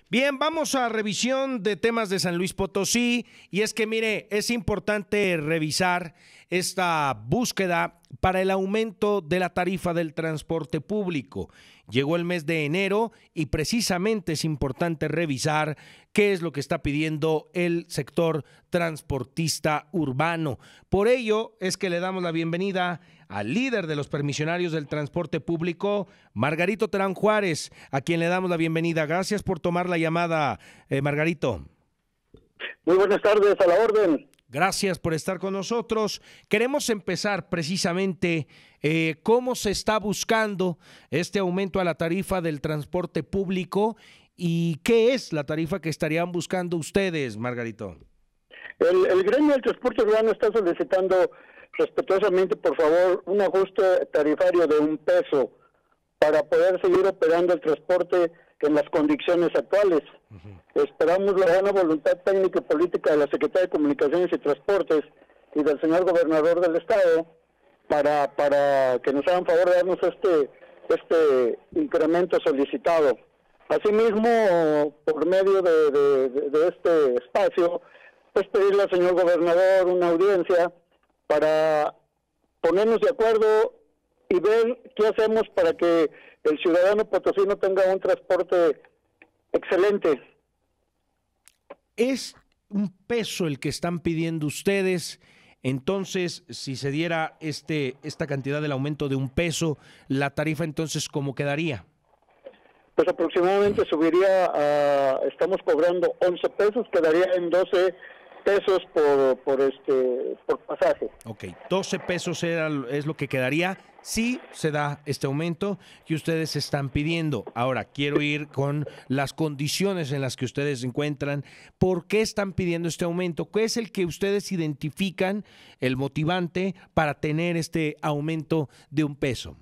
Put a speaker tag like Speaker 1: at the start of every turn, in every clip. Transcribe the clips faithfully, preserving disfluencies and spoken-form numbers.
Speaker 1: Bien, vamos a revisión de temas de San Luis Potosí y es que mire, es importante revisar esta búsqueda para el aumento de la tarifa del transporte público. Llegó el mes de enero y precisamente es importante revisar qué es lo que está pidiendo el sector transportista urbano. Por ello es que le damos la bienvenida al líder de los permisionarios del transporte público, Margarito Terán Juárez, a quien le damos la bienvenida. Gracias por tomar la llamada, eh, Margarito.
Speaker 2: Muy buenas tardes, a la orden.
Speaker 1: Gracias por estar con nosotros. Queremos empezar precisamente eh, cómo se está buscando este aumento a la tarifa del transporte público y qué es la tarifa que estarían buscando ustedes, Margarito.
Speaker 2: El, el gremio del transporte urbano está solicitando respetuosamente, por favor, un ajuste tarifario de un peso para poder seguir operando el transporte en las condiciones actuales. Uh-huh. Esperamos la buena voluntad técnica y política de la Secretaría de Comunicaciones y Transportes y del señor gobernador del estado para para que nos hagan favor de darnos este este incremento solicitado. Asimismo, por medio de, de, de, de este espacio, pues pedirle al señor gobernador una audiencia para ponernos de acuerdo y ver qué hacemos para que el ciudadano potosino tenga un transporte excelente.
Speaker 1: Es un peso el que están pidiendo ustedes. Entonces, si se diera este esta cantidad del aumento de un peso, la tarifa entonces, ¿cómo quedaría?
Speaker 2: Pues aproximadamente subiría a, estamos cobrando once pesos, quedaría en doce pesos por por este por pasaje.
Speaker 1: Ok, doce pesos era, es lo que quedaría si se da este aumento que ustedes están pidiendo. Ahora, quiero ir con las condiciones en las que ustedes se encuentran. ¿Por qué están pidiendo este aumento? ¿Qué es el que ustedes identifican, el motivante para tener este aumento de un peso?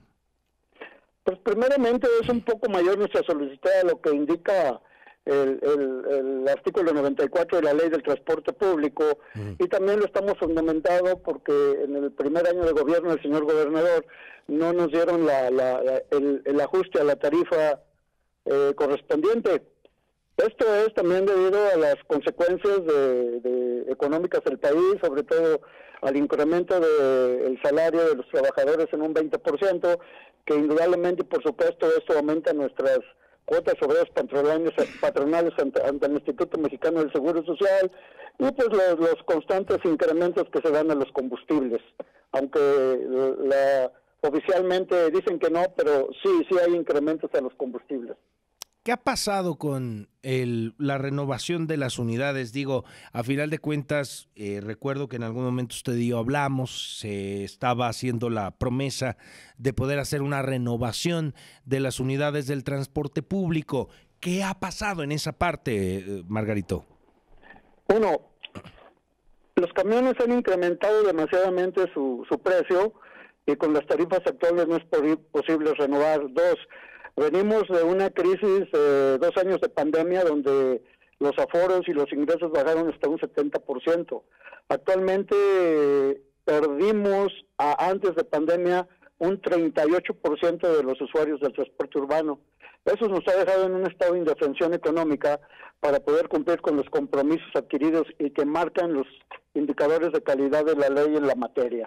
Speaker 2: Pues primeramente es un poco mayor nuestra solicitud a lo que indica El, el, el artículo noventa y cuatro de la Ley del Transporte Público, mm. y también lo estamos fundamentado porque en el primer año de gobierno del señor gobernador no nos dieron la, la, la, el, el ajuste a la tarifa eh, correspondiente. Esto es también debido a las consecuencias de, de económicas del país, sobre todo al incremento del salario de los trabajadores en un veinte por ciento, que indudablemente y por supuesto esto aumenta nuestras cuotas obreras patronales, patronales ante, ante el Instituto Mexicano del Seguro Social y pues los, los constantes incrementos que se dan a los combustibles, aunque la, oficialmente dicen que no, pero sí, sí hay incrementos a los combustibles.
Speaker 1: ¿Qué ha pasado con el, la renovación de las unidades? Digo, a final de cuentas, eh, recuerdo que en algún momento usted y yo hablamos, se estaba haciendo la promesa de poder hacer una renovación de las unidades del transporte público. ¿Qué ha pasado en esa parte, eh, Margarito?
Speaker 2: Uno, los camiones han incrementado demasiadamente su, su precio y con las tarifas actuales no es posible renovar. Dos, venimos de una crisis, eh, dos años de pandemia, donde los aforos y los ingresos bajaron hasta un setenta por ciento. Actualmente eh, perdimos a, antes de pandemia un treinta y ocho por ciento de los usuarios del transporte urbano. Eso nos ha dejado en un estado de indefensión económica para poder cumplir con los compromisos adquiridos y que marcan los indicadores de calidad de la ley en la materia.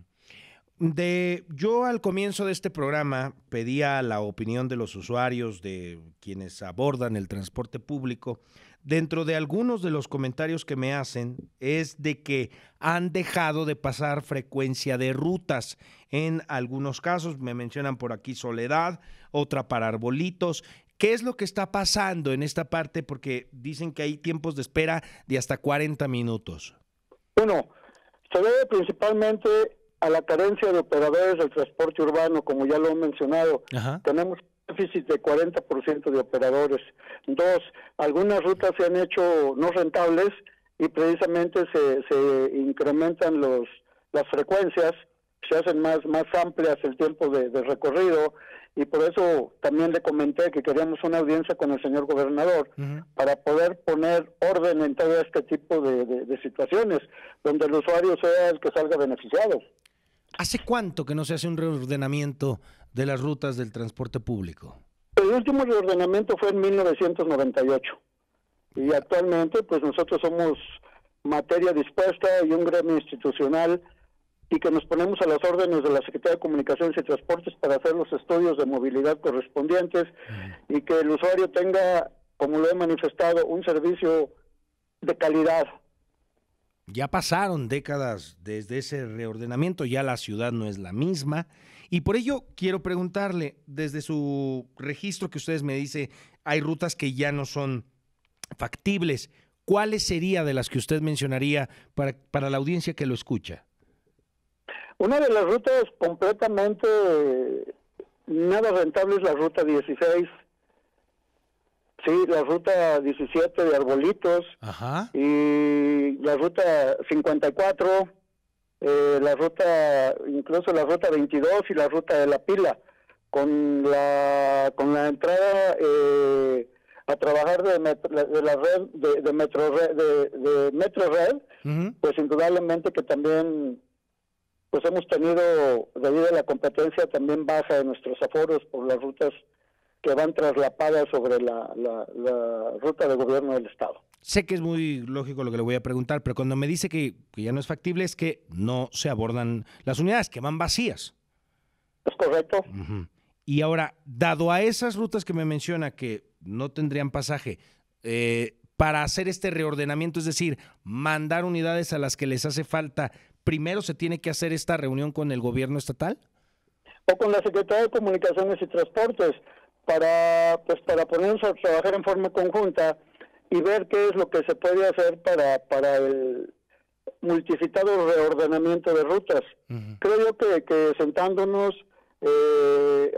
Speaker 1: De, yo al comienzo de este programa pedía la opinión de los usuarios, de quienes abordan el transporte público. Dentro de algunos de los comentarios que me hacen es de que han dejado de pasar frecuencia de rutas. En algunos casos me mencionan por aquí Soledad, otra para Arbolitos. ¿Qué es lo que está pasando en esta parte? Porque dicen que hay tiempos de espera de hasta cuarenta minutos.
Speaker 2: Bueno, se debe principalmente a la carencia de operadores del transporte urbano, como ya lo he mencionado. Ajá. Tenemos un déficit de cuarenta por ciento de operadores. Dos, algunas rutas se han hecho no rentables y precisamente se, se incrementan los las frecuencias, se hacen más, más amplias el tiempo de, de recorrido, y por eso también le comenté que queríamos una audiencia con el señor gobernador uh-huh. para poder poner orden en todo este tipo de, de, de situaciones, donde el usuario sea el que salga beneficiado.
Speaker 1: ¿Hace cuánto que no se hace un reordenamiento de las rutas del transporte público?
Speaker 2: El último reordenamiento fue en mil novecientos noventa y ocho y actualmente pues nosotros somos materia dispuesta y un gremio institucional y que nos ponemos a las órdenes de la Secretaría de Comunicaciones y Transportes para hacer los estudios de movilidad correspondientes uh-huh. y que el usuario tenga, como lo he manifestado, un servicio de calidad.
Speaker 1: Ya pasaron décadas desde ese reordenamiento, ya la ciudad no es la misma, y por ello quiero preguntarle, desde su registro que ustedes me dice, hay rutas que ya no son factibles, ¿cuáles serían de las que usted mencionaría para, para la audiencia que lo escucha?
Speaker 2: Una de las rutas completamente nada rentable es la ruta dieciséis, sí, la ruta diecisiete de Arbolitos,
Speaker 1: ajá.
Speaker 2: Y la ruta cincuenta y cuatro, eh, la ruta, incluso la ruta veintidós y la ruta de la Pila, con la con la entrada eh, a trabajar de, metro, de la red de, de Metro Red, de, de Metro Red, uh-huh. pues indudablemente que también pues hemos tenido, debido a la competencia también baja de nuestros aforos por las rutas que van traslapadas sobre la, la, la ruta de gobierno del Estado.
Speaker 1: Sé que es muy lógico lo que le voy a preguntar, pero cuando me dice que, que ya no es factible es que no se abordan las unidades, que van vacías.
Speaker 2: Es correcto.
Speaker 1: Uh-huh. Y ahora, dado a esas rutas que me menciona que no tendrían pasaje, eh, para hacer este reordenamiento, es decir, mandar unidades a las que les hace falta, ¿primero se tiene que hacer esta reunión con el gobierno estatal?
Speaker 2: O con la Secretaría de Comunicaciones y Transportes, para pues para ponernos a trabajar en forma conjunta y ver qué es lo que se puede hacer para para el multicitado reordenamiento de rutas. Uh-huh. Creo yo que, que sentándonos eh,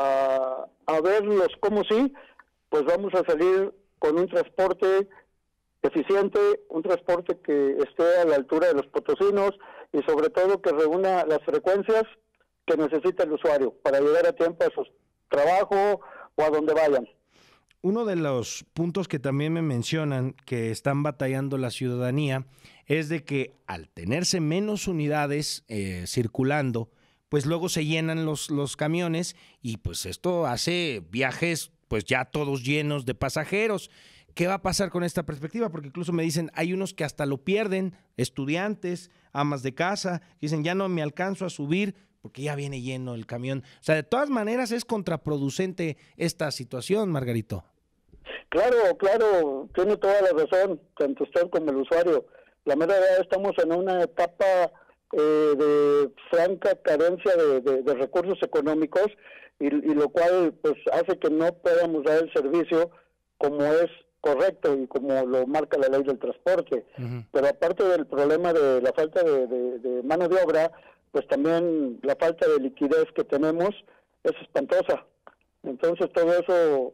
Speaker 2: a, a verlos como sí, pues vamos a salir con un transporte eficiente, un transporte que esté a la altura de los potosinos y sobre todo que reúna las frecuencias que necesita el usuario para llegar a tiempo a su trabajo o a donde vayan.
Speaker 1: Uno de los puntos que también me mencionan que están batallando la ciudadanía es de que al tenerse menos unidades eh, circulando, pues luego se llenan los, los camiones y pues esto hace viajes pues ya todos llenos de pasajeros. ¿Qué va a pasar con esta perspectiva? Porque incluso me dicen, hay unos que hasta lo pierden, estudiantes, amas de casa, dicen, ya no me alcanzo a subir porque ya viene lleno el camión. O sea, de todas maneras es contraproducente esta situación, Margarito.
Speaker 2: Claro, claro, tiene toda la razón, tanto usted como el usuario. La mera verdad, estamos en una etapa eh, de franca carencia de, de, de recursos económicos y, y lo cual pues hace que no podamos dar el servicio como es correcto y como lo marca la ley del transporte. Uh-huh. Pero aparte del problema de la falta de, de, de mano de obra, pues también la falta de liquidez que tenemos es espantosa. Entonces todo eso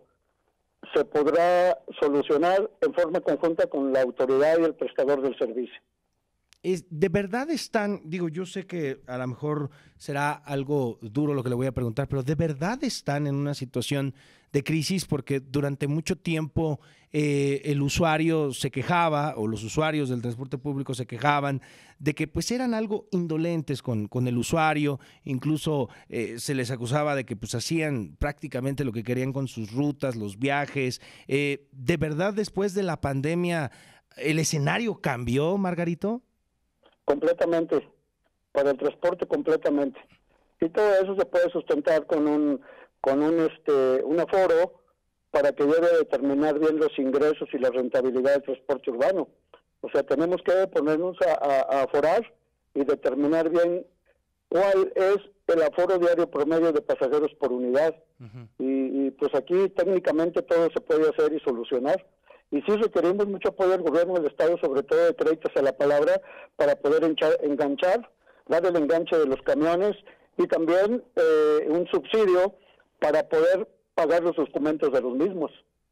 Speaker 2: se podrá solucionar en forma conjunta con la autoridad y el prestador del servicio.
Speaker 1: Es, ¿De verdad están, digo, yo sé que a lo mejor será algo duro lo que le voy a preguntar, pero ¿de verdad están en una situación de crisis? Porque durante mucho tiempo eh, el usuario se quejaba, o los usuarios del transporte público se quejaban, de que pues eran algo indolentes con, con el usuario, incluso eh, se les acusaba de que pues hacían prácticamente lo que querían con sus rutas, los viajes. Eh, ¿De verdad después de la pandemia el escenario cambió, Margarito?
Speaker 2: Completamente, para el transporte completamente. Y todo eso se puede sustentar con un con un este un aforo para que lleve a determinar bien los ingresos y la rentabilidad del transporte urbano. O sea, tenemos que ponernos a, a, a aforar y determinar bien cuál es el aforo diario promedio de pasajeros por unidad. Uh-huh. y, y pues aquí técnicamente todo se puede hacer y solucionar. Y sí requerimos mucho apoyo del gobierno del Estado, sobre todo de créditos a la palabra, para poder enchar, enganchar, dar el enganche de los camiones y también eh, un subsidio para poder pagar los documentos de los mismos.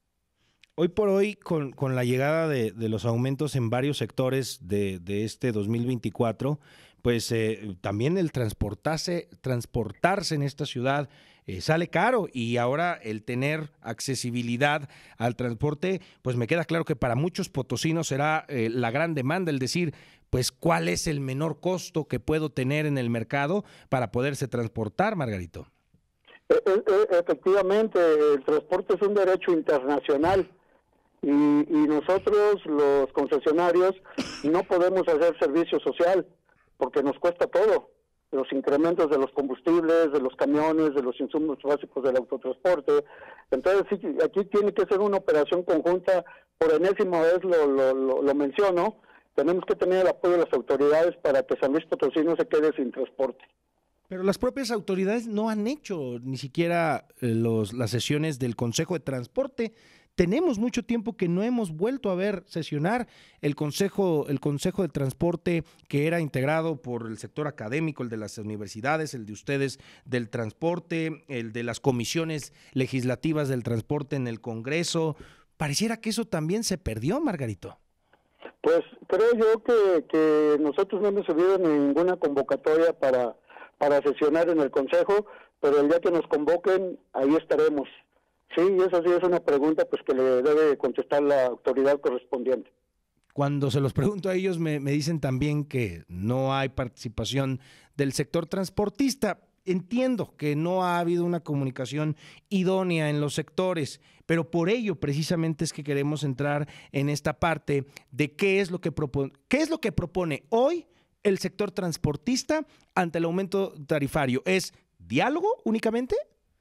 Speaker 1: Hoy por hoy, con, con la llegada de, de los aumentos en varios sectores de, de este dos mil veinticuatro, pues eh, también el transportarse, transportarse en esta ciudad eh, sale caro, y ahora el tener accesibilidad al transporte, pues me queda claro que para muchos potosinos será eh, la gran demanda, el decir, pues cuál es el menor costo que puedo tener en el mercado para poderse transportar, Margarito.
Speaker 2: E- e- efectivamente, el transporte es un derecho internacional y, y nosotros, los concesionarios, no podemos hacer servicio social porque nos cuesta todo. Los incrementos de los combustibles, de los camiones, de los insumos básicos del autotransporte. Entonces, sí, aquí tiene que ser una operación conjunta. Por enésima vez lo, lo, lo, lo menciono, tenemos que tener el apoyo de las autoridades para que San Luis Potosí no se quede sin transporte.
Speaker 1: Pero las propias autoridades no han hecho ni siquiera eh, los, las sesiones del Consejo de Transporte. Tenemos mucho tiempo que no hemos vuelto a ver sesionar el Consejo, el Consejo de Transporte, que era integrado por el sector académico, el de las universidades, el de ustedes del transporte, el de las comisiones legislativas del transporte en el Congreso. Pareciera que eso también se perdió, Margarito.
Speaker 2: Pues creo yo que, que nosotros no hemos subido ninguna convocatoria para, para sesionar en el Consejo, pero el día que nos convoquen, ahí estaremos. Sí, esa sí es una pregunta pues que le debe contestar la autoridad correspondiente.
Speaker 1: Cuando se los pregunto a ellos me, me dicen también que no hay participación del sector transportista. Entiendo que no ha habido una comunicación idónea en los sectores, pero por ello precisamente es que queremos entrar en esta parte de qué es lo que propone, qué es lo que propone hoy el sector transportista ante el aumento tarifario. ¿Es diálogo únicamente?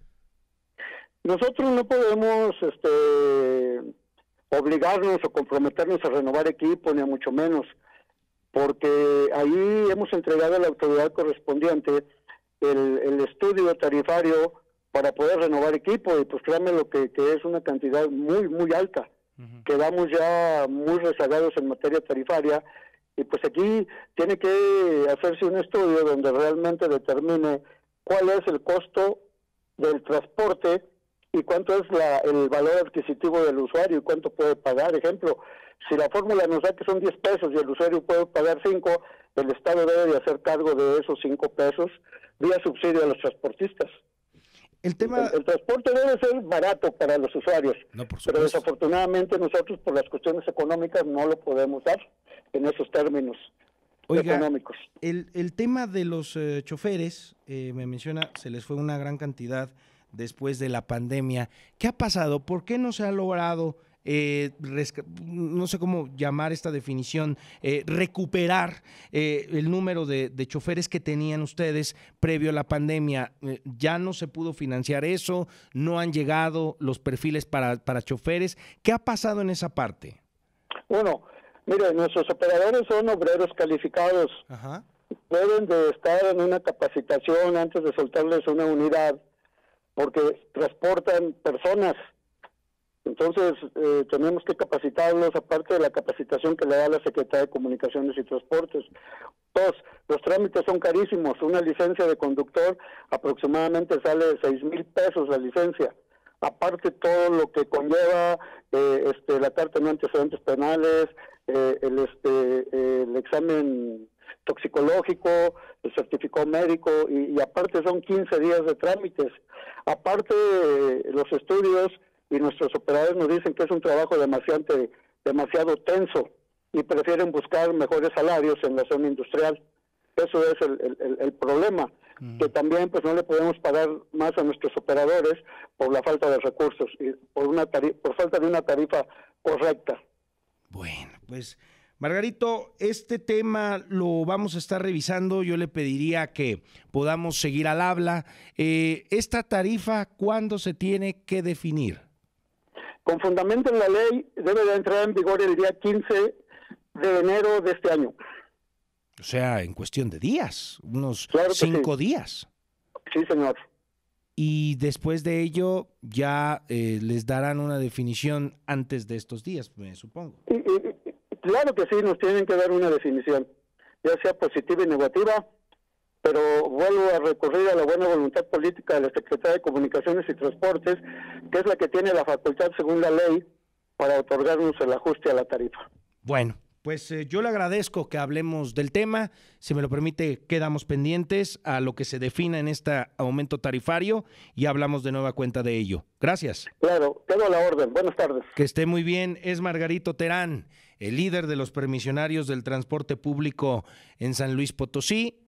Speaker 2: Nosotros no podemos este, obligarnos o comprometernos a renovar equipo, ni a mucho menos, porque ahí hemos entregado a la autoridad correspondiente el, el estudio tarifario para poder renovar equipo, y pues créanme lo que, que es una cantidad muy, muy alta. Uh-huh. Quedamos ya muy rezagados en materia tarifaria, y pues aquí tiene que hacerse un estudio donde realmente determine cuál es el costo del transporte y cuánto es la, el valor adquisitivo del usuario y cuánto puede pagar. Ejemplo, si la fórmula nos da que son diez pesos y el usuario puede pagar cinco, el Estado debe de hacer cargo de esos cinco pesos vía subsidio a los transportistas. El, tema... el, el transporte debe ser barato para los usuarios,
Speaker 1: no,
Speaker 2: pero desafortunadamente nosotros por las cuestiones económicas no lo podemos dar en esos términos.
Speaker 1: Oiga,
Speaker 2: económicos.
Speaker 1: El, el tema de los eh, choferes, eh, me menciona, se les fue una gran cantidad después de la pandemia. ¿Qué ha pasado? ¿Por qué no se ha logrado, eh, no sé cómo llamar esta definición, eh, recuperar eh, el número de, de choferes que tenían ustedes previo a la pandemia? Eh, ¿Ya no se pudo financiar eso? ¿No han llegado los perfiles para, para choferes? ¿Qué ha pasado en esa parte?
Speaker 2: Bueno, mire, nuestros operadores son obreros calificados.
Speaker 1: Ajá.
Speaker 2: Deben de estar en una capacitación antes de soltarles una unidad, porque transportan personas. Entonces, eh, tenemos que capacitarlos, aparte de la capacitación que le da la Secretaría de Comunicaciones y Transportes. Dos, los trámites son carísimos. Una licencia de conductor aproximadamente sale de seis mil pesos la licencia. Aparte todo lo que conlleva eh, este, la carta de no antecedentes penales, eh, el, este, eh, el examen toxicológico, el certificado médico, y, y aparte son quince días de trámites. Aparte eh, los estudios, y nuestros operadores nos dicen que es un trabajo demasiado, demasiado tenso y prefieren buscar mejores salarios en la zona industrial. Eso es el, el, el problema, mm. que también pues no le podemos pagar más a nuestros operadores por la falta de recursos y por, una tarifa, por falta de una tarifa correcta.
Speaker 1: Bueno, pues Margarito, este tema lo vamos a estar revisando. Yo le pediría que podamos seguir al habla. Eh, ¿Esta tarifa cuándo se tiene que definir?
Speaker 2: Con fundamento en la ley, debe de entrar en vigor el día quince de enero de este año.
Speaker 1: O sea, en cuestión de días, unos
Speaker 2: claro
Speaker 1: cinco
Speaker 2: sí.
Speaker 1: días.
Speaker 2: Sí, señor.
Speaker 1: Y después de ello ya eh, les darán una definición antes de estos días, me supongo.
Speaker 2: Y, y, claro que sí, nos tienen que dar una definición, ya sea positiva y negativa, pero vuelvo a recurrir a la buena voluntad política de la Secretaría de Comunicaciones y Transportes, que es la que tiene la facultad según la ley para otorgarnos el ajuste a la tarifa.
Speaker 1: Bueno, pues eh, yo le agradezco que hablemos del tema. Si me lo permite, quedamos pendientes a lo que se defina en este aumento tarifario y hablamos de nueva cuenta de ello. Gracias.
Speaker 2: Claro, quedo a la orden. Buenas tardes.
Speaker 1: Que esté muy bien. Es Margarito Terán, el líder de los permisionarios del transporte público en San Luis Potosí.